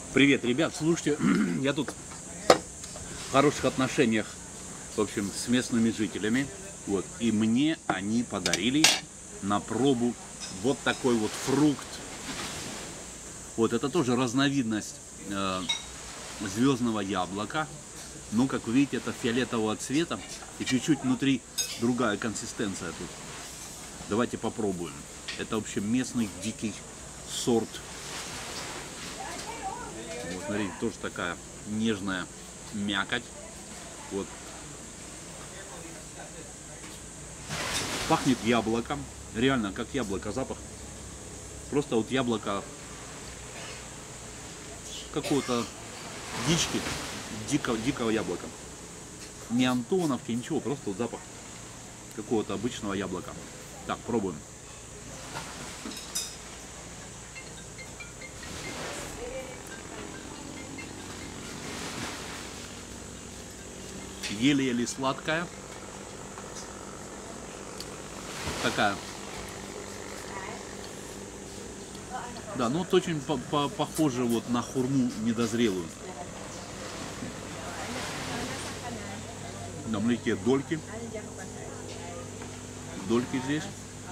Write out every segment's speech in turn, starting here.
Привет, ребят, слушайте, я тут в хороших отношениях, в общем, с местными жителями, вот, и мне они подарили на пробу вот такой вот фрукт. Вот, это тоже разновидность звездного яблока, но, как вы видите, это фиолетового цвета и чуть-чуть внутри другая консистенция тут. Давайте попробуем. Это, в общем, местный дикий сорт. Вот, смотрите, тоже такая нежная мякоть. Вот. Пахнет яблоком. Реально, как яблоко, запах. Просто вот яблоко какого-то дички, дикого яблока. Не антоновки, ничего, просто вот запах какого-то обычного яблока. Так, пробуем. Еле-еле сладкая. Такая. Да, ну вот очень похоже вот на хурму недозрелую. На млеке дольки. Дольки здесь.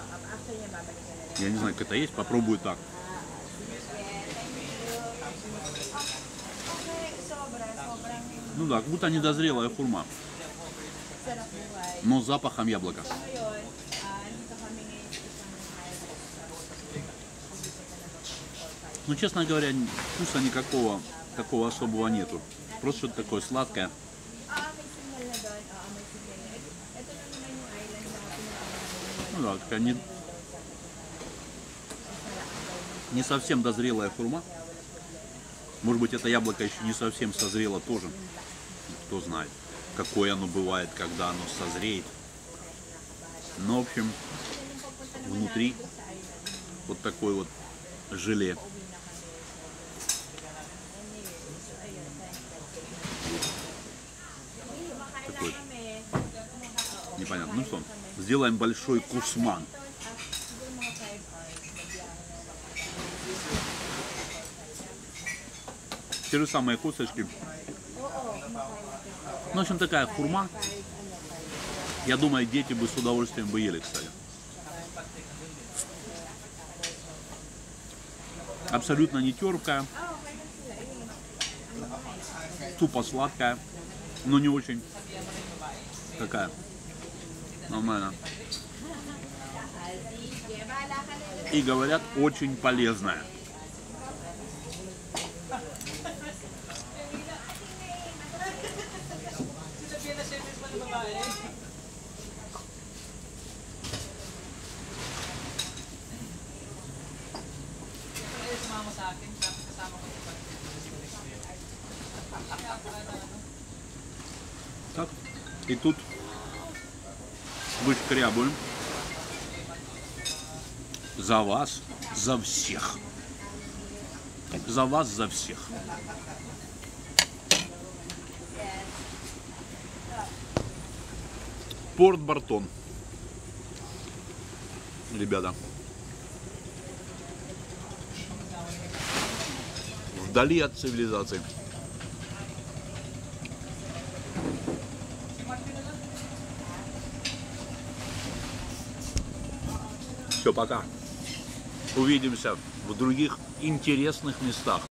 Я не знаю, как это есть. Попробую так. Ну да, как будто недозрелая хурма. Но с запахом яблока. Ну, честно говоря, вкуса никакого такого особого нету. Просто что-то такое сладкое. Ну да, такая не совсем дозрелая хурма. Может быть, это яблоко еще не совсем созрело тоже. Кто знает, какое оно бывает, когда оно созреет. Но, в общем, внутри вот такой вот желе. Такой. Непонятно. Ну что, сделаем большой кусман. Те же самые косточки. Ну, в общем, такая хурма. Я думаю, дети бы с удовольствием бы ели, кстати. Абсолютно не терпкая. Тупо сладкая. Но не очень. Такая. Нормально. И говорят, очень полезная. Так, и тут вышкрябуем за вас, за всех. За вас, за всех. Порт Бартон. Ребята. Вдали от цивилизации. Все, пока. Увидимся в других интересных местах.